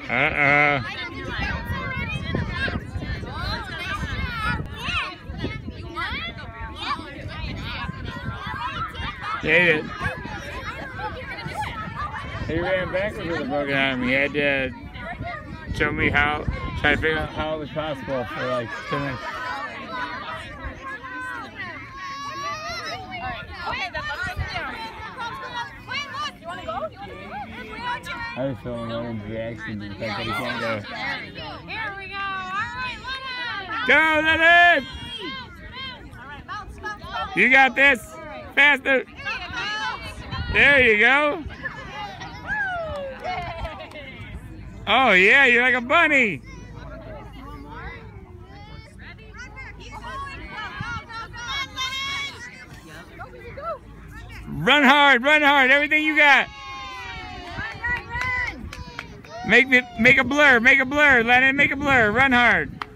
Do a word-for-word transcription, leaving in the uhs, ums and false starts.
Uh-oh. Did it. He ran backwards with a broken arm. He had to show me how, try to figure out how it was possible for like two minutes. I was feeling Lennon's reaction to the fact that he can't go. Here we go. All right, Lennon. Go, Lennon! You got this. Faster. There you go. Oh yeah, you're like a bunny. Run hard, run hard, everything you got. Make it, make a blur, make a blur, Lennon, make a blur, run hard.